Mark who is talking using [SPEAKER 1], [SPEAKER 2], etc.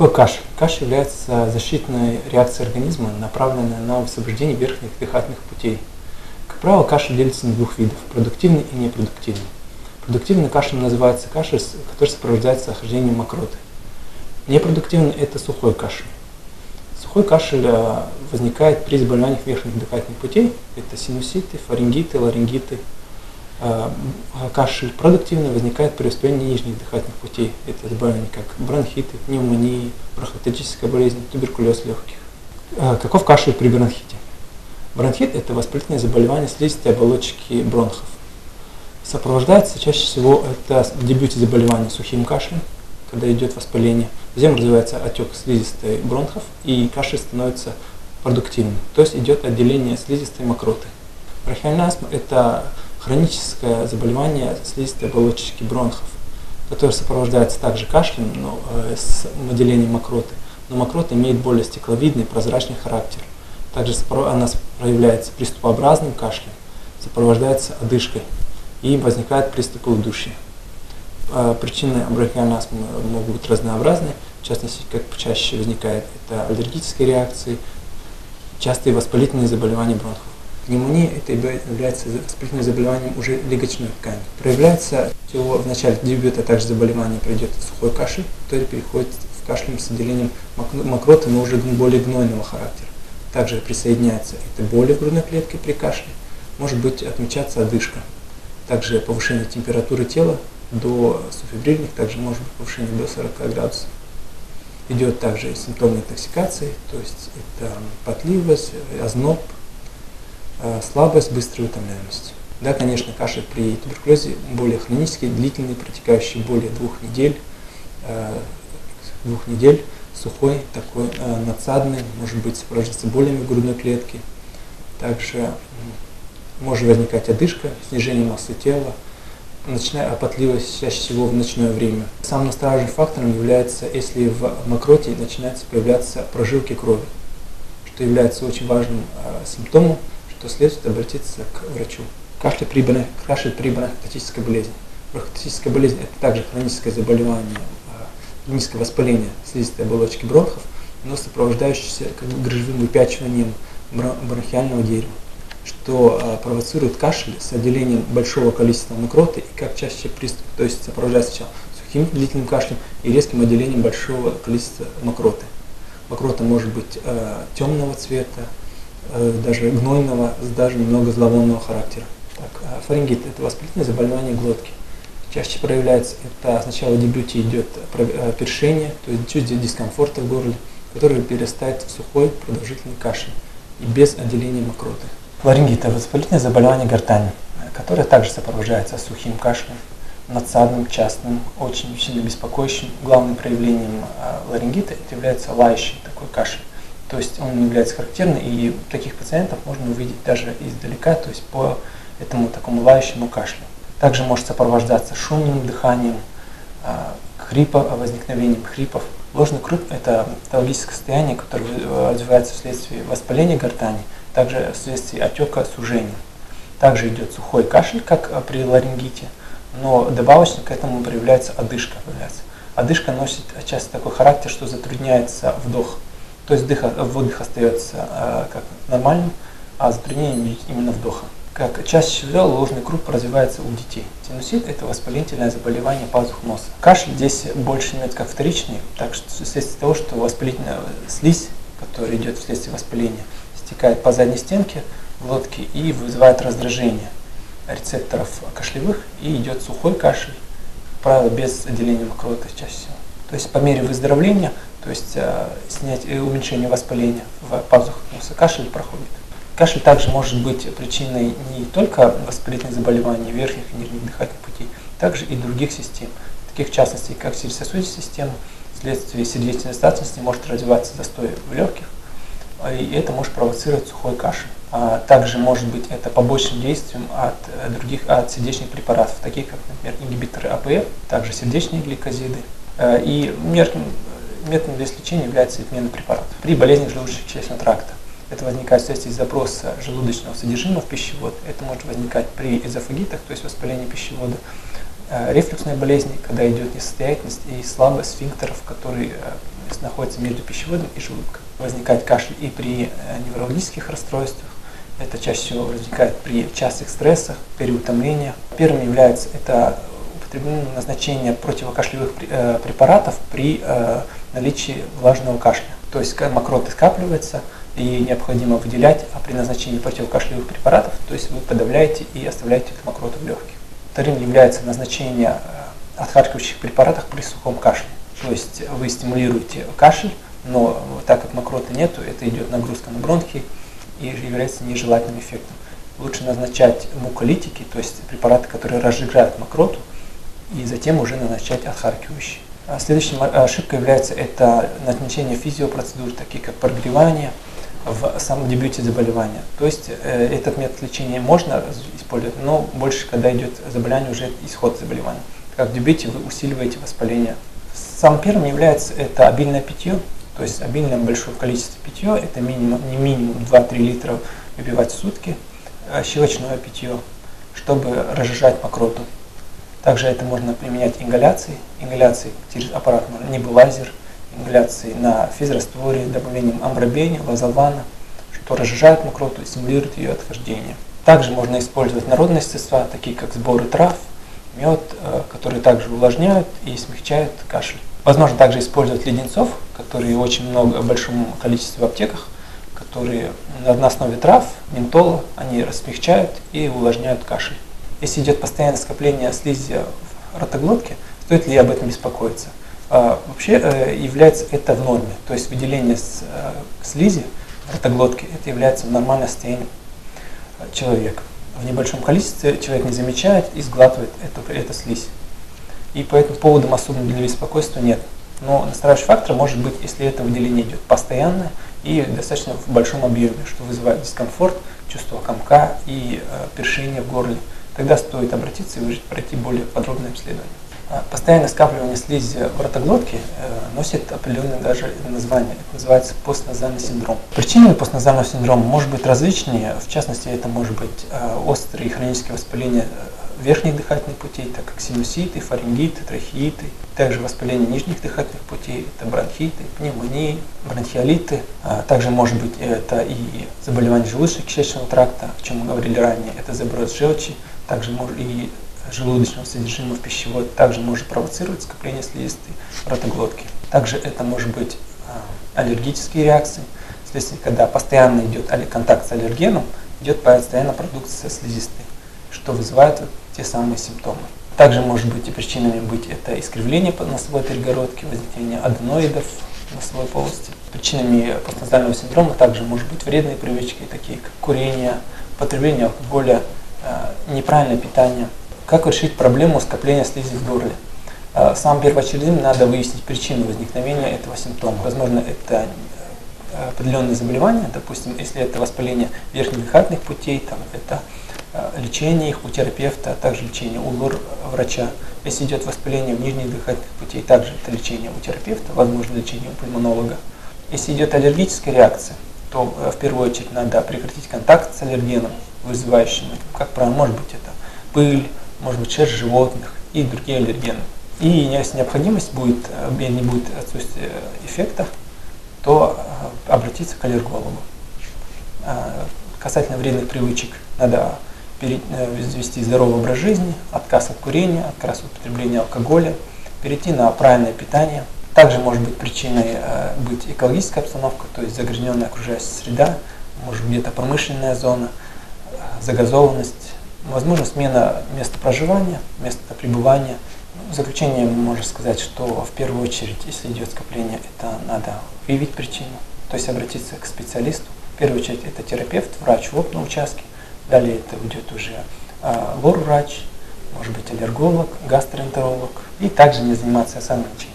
[SPEAKER 1] такое кашель? Кашель является защитной реакцией организма, направленной на высвобождение верхних дыхательных путей. Как правило, кашель делится на двух видов – продуктивный и непродуктивный. Продуктивный кашель называется кашель, который сопровождается охлаждением мокроты. Непродуктивный – это сухой кашель. Сухой кашель возникает при заболеваниях верхних дыхательных путей. Это синуситы, фарингиты, ларингиты. Кашель продуктивный возникает при воспалении нижних дыхательных путей. Это заболевания как бронхиты, пневмонии, бронхоаллергическая болезнь, туберкулез легких. Каков кашель при бронхите? Бронхит – это воспалительное заболевание слизистой оболочки бронхов. Сопровождается чаще всего это в дебюте заболевания сухим кашлем, когда идет воспаление. Затем развивается отек слизистой бронхов, и кашель становится продуктивным, то есть идет отделение слизистой мокроты. Бронхиальная астма – это хроническое заболевание слизистой оболочки бронхов, которое сопровождается также кашлем, но с выделением мокроты. Но мокрота имеет более стекловидный, прозрачный характер. Также она проявляется приступообразным кашлем, сопровождается одышкой и возникает приступы удушья. Причины бронхиальной астмы могут быть разнообразны, в частности, как чаще возникает это аллергические реакции, частые воспалительные заболевания бронхов. Пневмония – это является воспалительным заболеванием уже легочной ткани. Проявляется всего в начале дебюта также заболевание пройдет сухой кашель, который переходит в кашель с отделением мокроты, но уже более гнойного характера. Также присоединяется это боли в грудной клетке при кашле, может быть отмечаться одышка. Также повышение температуры тела до субфебрильных, также может быть повышение до 40 градусов. Идет также симптомы интоксикации, то есть это потливость, озноб, слабость, быстрая утомляемость. Да, конечно, кашель при туберкулезе более хронический, длительный, протекающий более 2 недель, сухой, такой надсадный, может быть сопровождаться болями в грудной клетке. Также может возникать одышка, снижение массы тела, ночная потливость чаще всего в ночное время. Самым настораживающим фактором является, если в мокроте начинаются появляться прожилки крови, что является очень важным симптомом, то следует обратиться к врачу. Кашель при бронхоаллергической болезни. Бронхоаллергическая болезнь – это также хроническое заболевание, хроническое воспаление слизистой оболочки бронхов, но сопровождающееся грыжевым выпячиванием бронхиального дерева, что провоцирует кашель с отделением большого количества мокроты и как чаще приступ, то есть сопровождается сначала сухим длительным кашлем и резким отделением большого количества мокроты. Мокрота может быть темного цвета, даже гнойного, даже немного зловонного характера. Фарингит – это воспалительное заболевание глотки. Чаще проявляется это сначала в дебюте идет першение, то есть чувство дискомфорта в горле, который перерастает в сухой продолжительный кашель и без отделения мокроты. Ларингит – это воспалительное заболевание гортани, которое также сопровождается сухим кашлем, надсадным, частым, очень сильно беспокоящим. Главным проявлением ларингита это является лающий такой кашель. То есть он является характерным, и таких пациентов можно увидеть даже издалека, то есть по этому такому лающему кашлю. Также может сопровождаться шумным дыханием, возникновением хрипов. Ложный круп – это патологическое состояние, которое развивается вследствие воспаления гортани, также вследствие отека, сужения. Также идет сухой кашель, как при ларингите, но добавочно к этому проявляется одышка. Одышка носит часто такой характер, что затрудняется вдох. То есть выдох остается как нормальным, а затруднение именно вдоха. Как чаще всего ложный круп развивается у детей. Синусит – это воспалительное заболевание пазух носа. Кашель здесь больше имеет как вторичный, так что вследствие того, что воспалительная слизь, которая идет вследствие воспаления, стекает по задней стенке глотки и вызывает раздражение рецепторов кашлевых, и идет сухой кашель, как правило, без отделения мокроты чаще всего. То есть по мере выздоровления, то есть уменьшение воспаления в пазухах носа, кашель проходит. Кашель также может быть причиной не только воспалительных заболеваний верхних и нижних дыхательных путей, также и других систем, таких в частности, как сердечно-сосудистая система, вследствие сердечной недостаточности может развиваться застой в легких, и это может провоцировать сухой кашель. Также может быть это побочным действием от сердечных препаратов, таких как, например, ингибиторы АПФ, также сердечные гликозиды. И методом для лечения является отмена препаратов. При болезнях желудочно-кишечного тракта это возникает вследствие запроса желудочного содержимого в пищевод. Это может возникать при эзофагитах, то есть воспалении пищевода, рефлюксной болезни, когда идет несостоятельность и слабость сфинктеров, которые находится между пищеводом и желудком. Возникает кашель и при неврологических расстройствах. Это чаще всего возникает при частых стрессах, переутомлениях. Первым является это назначение противокашлевых препаратов при наличии влажного кашля. То есть мокроты скапливается и необходимо выделять, а при назначении противокашлевых препаратов, то есть вы подавляете и оставляете эту мокроту в легких. Вторым является назначение отхаркивающих препаратов при сухом кашле. То есть вы стимулируете кашель, но так как мокроты нету, это идет нагрузка на бронхи и является нежелательным эффектом. Лучше назначать муколитики, то есть препараты, которые разжигают мокроту, и затем уже назначать отхаркивающие. Следующей ошибкой является это назначение физиопроцедур, такие как прогревание в самом дебюте заболевания. То есть этот метод лечения можно использовать, но больше, когда идет заболевание, уже исход заболевания. Как в дебюте вы усиливаете воспаление. Самым первым является это обильное питье, то есть обильное большое количество питья, это не минимум 2-3 литра выпивать в сутки, щелочное питье, чтобы разжижать мокроту. Также это можно применять ингаляции через аппарат небулайзер, ингаляции на физрастворе, добавлением амбробения, лазолвана, что разжижает мокроту и стимулирует ее отхождение. Также можно использовать народные средства, такие как сборы трав, мед, которые также увлажняют и смягчают кашель. Возможно также использовать леденцов, которые очень много, в большом количестве в аптеках, которые на основе трав, ментола, они смягчают и увлажняют кашель. Если идет постоянное скопление слизи в ротоглотке, стоит ли об этом беспокоиться? Вообще является это в норме, то есть выделение слизи в ротоглотке это является нормальным состоянием человека. В небольшом количестве человек не замечает и сглатывает эту слизь. И по этому поводам особенно для беспокойства нет. Но настраивающий фактор может быть, если это выделение идет постоянное и достаточно в большом объеме, что вызывает дискомфорт, чувство комка и першение в горле. Тогда стоит обратиться и пройти более подробное обследование. Постоянное скапливание слизи в ротоглотке носит определенное даже название. Это называется постназальный синдром. Причинами постназального синдрома может быть различные. В частности, это может быть острые хронические воспаления верхних дыхательных путей, так как синуситы, фарингиты, трахеиты. Также воспаление нижних дыхательных путей, это бронхиты, пневмонии, бронхиолиты. Также может быть это и заболевание желудочно-кишечного тракта, о чем мы говорили ранее, это заброс желчи. Также может и желудочного содержимого в пищевод также может провоцировать скопление слизистой в ротоглотке. Также это может быть аллергические реакции, вследствие, когда постоянно идет контакт с аллергеном, идет постоянно продукция слизистой, что вызывает те самые симптомы. Также может быть и причинами быть это искривление носовой перегородки, возникновение аденоидов в носовой полости. Причинами постназального синдрома также может быть вредные привычки, такие как курение, потребление алкоголя, неправильное питание. Как решить проблему скопления слизи в горле? Самым первоочередным надо выяснить причину возникновения этого симптома. Возможно, это определенные заболевания, допустим, если это воспаление верхних дыхательных путей, там, это лечение их у терапевта, а также лечение у лор-врача. Если идет воспаление в нижних дыхательных путей, также это лечение у терапевта, возможно, лечение у пульмонолога. Если идет аллергическая реакция, то в первую очередь надо прекратить контакт с аллергеном, вызывающим, как правило, может быть это пыль, может быть шерсть животных и другие аллергены. И если необходимость будет, не будет отсутствия эффекта, то обратиться к аллергологу. Касательно вредных привычек, надо ввести здоровый образ жизни, отказ от курения, отказ от употребления алкоголя, перейти на правильное питание. Также может быть причиной быть экологическая обстановка, то есть загрязненная окружающая среда, может где-то промышленная зона, загазованность, возможно смена места проживания, места пребывания. В заключение можно сказать, что в первую очередь, если идет скопление, это надо выявить причину, то есть обратиться к специалисту. В первую очередь это терапевт, врач в опытном участке, далее это уйдет уже лор-врач, может быть аллерголог, гастроэнтеролог, и также не заниматься самолечением.